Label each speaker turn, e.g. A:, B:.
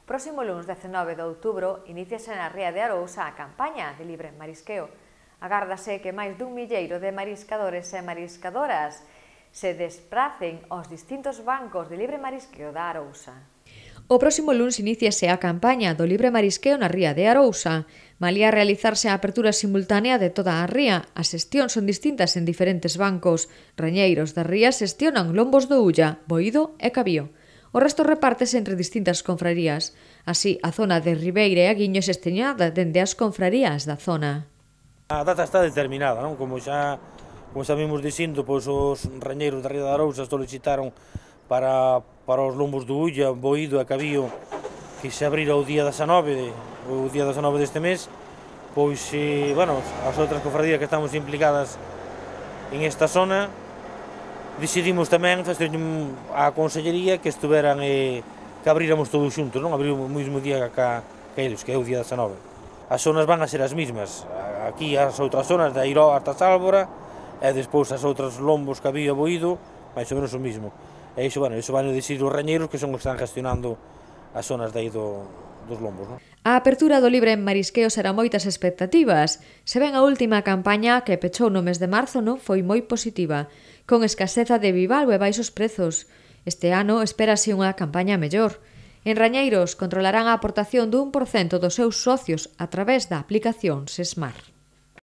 A: Próximo lunes 19 de outubro iníciase na Ría de Arousa a campaña de libre marisqueo. Agárdase que máis dun milleiro de mariscadores e mariscadoras se despracen aos distintos bancos de libre marisqueo da Arousa.
B: O próximo lunes iníciase a campaña do libre marisqueo na Ría de Arousa. Malía realizarse a apertura simultánea de toda a ría. As sesións son distintas en diferentes bancos. Rañeiros da ría xestionan lombos do Ulla, boído e cabío. O resto repártese entre distintas confrarías. Así, a zona de Ribeira e Aguiño é xestionada dende as confrarías da zona.
C: A data está determinada, non? Como xa vimos dicindo, pois os rañeiros da Ría de Arousa solicitaron para os lombos do Ulla, boído e cabío, que se abrira o día 19 deste mes, pois, bueno, as outras cofradías que estamos implicadas en esta zona, decidimos tamén facer a Consellería que estuveran que abríramos todos xuntos, non? Abrir o mesmo día que eles, que é o día 19. As zonas van a ser as mesmas, aquí as outras zonas, de Airó hasta Sálvora, e despois as outras lombos, cabío e boído, máis ou menos o mesmo. E iso, bueno, iso van a decidir os rañeiros que son os que están gestionando as zonas de aí dos lombos, non?
B: A apertura do libre marisqueo será moitas expectativas. Se ben a última campaña, que pechou no mes de marzo, non foi moi positiva, con escaseza de bivalvo e baixos prezos. Este ano espérase unha campaña mellor. En Rañeiros controlarán a aportación dun 1% dos seus socios a través da aplicación SESMAR.